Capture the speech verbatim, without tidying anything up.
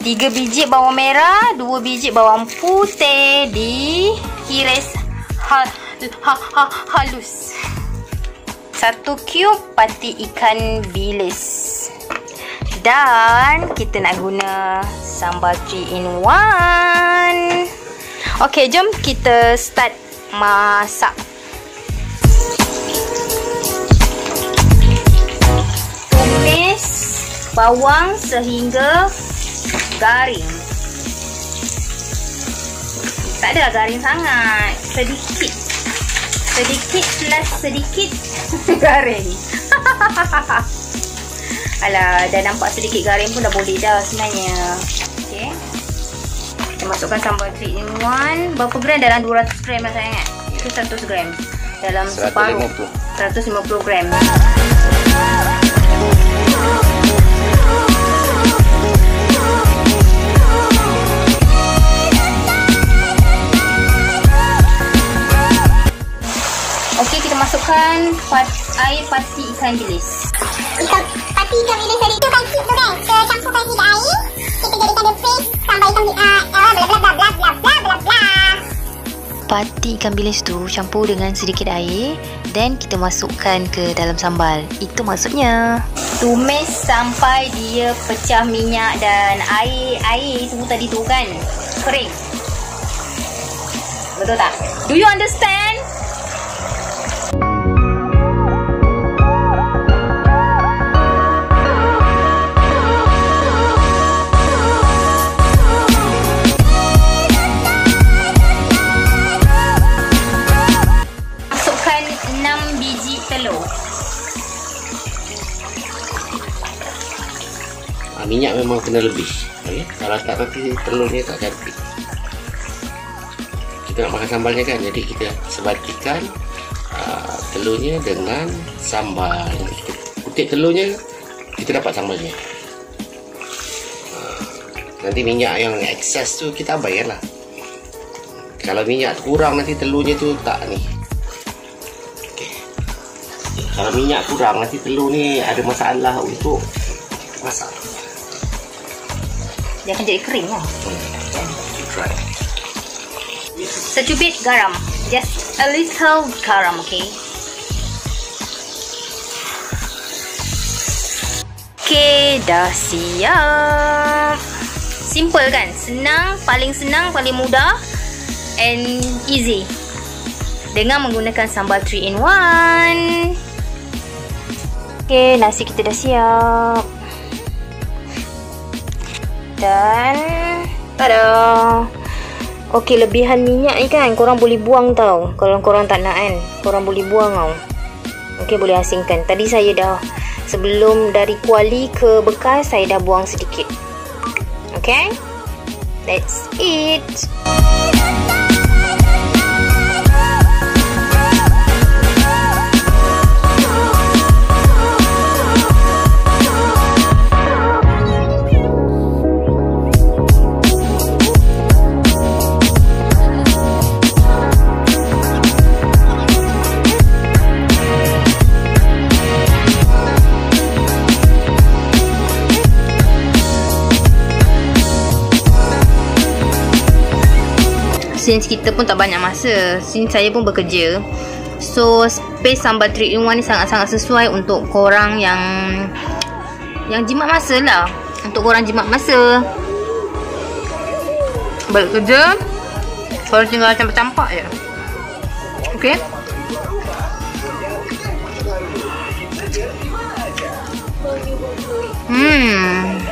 tiga biji bawang merah, dua biji bawang putih diiris ha, ha, ha, halus. Satu cube pati ikan bilis. Dan kita nak guna sambal three in one. Okey, jom kita start masak. Tumis bawang sehingga garing. Tak adalah garing sangat, sedikit. Sedikit plus sedikit garing. Alah, dah nampak sedikit garing pun dah boleh dah sebenarnya. Okey. Kita masukkan sambal three in one. Berapa gram? Dalam dua ratus gram lah saya ingat. Itu seratus gram. Dalam separuh seratus lima puluh gram. Okey, kita masukkan pat, air pati ikan bilis. Ikan pati ikan bilis tadi tu kan cip tu kan. Kita campurkan sikit air. Kita jadikan dia paste sambal ikan bilis. Ah, bla bla bla bla bla bla bla bla. Pati ikan bilis tu campur dengan sedikit air, then kita masukkan ke dalam sambal. Itu maksudnya. Tumis sampai dia pecah minyak dan air air semua tadi tu kan kering. Betul tak? Do you understand? Minyak memang kena lebih, okay? Kalau tak nanti telurnya tak cantik. Kita nak makan sambalnya kan, jadi kita sebatikan uh, telurnya dengan sambal. Kita kutip telurnya, kita dapat sambalnya. Uh, nanti minyak yang excess tu kita abaikan lah. Kalau minyak kurang nanti telurnya tu tak ni. Okay. Kalau minyak kurang nanti telur ni ada masalah untuk masak. Dia akan jadi kering lah. Secubit garam. Just a little garam, okay? Okay, dah siap. Simple kan? Senang, paling senang, paling mudah and easy. Dengan menggunakan sambal three in one. Okay, nasi kita dah siap. Dan tada. Okey, lebihan minyak ni kan korang boleh buang tau. Kalau korang tak nak kan, korang boleh buang tau. Okey, boleh asingkan. Tadi saya dah, sebelum dari kuali ke bekas, saya dah buang sedikit. Okay, that's it. Since kita pun tak banyak masa, since saya pun bekerja, so space sambal three in one ni sangat-sangat sesuai untuk korang yang yang jimat masa lah. Untuk korang jimat masa balik kerja, korang tinggal campak-campak je. Okay. Hmm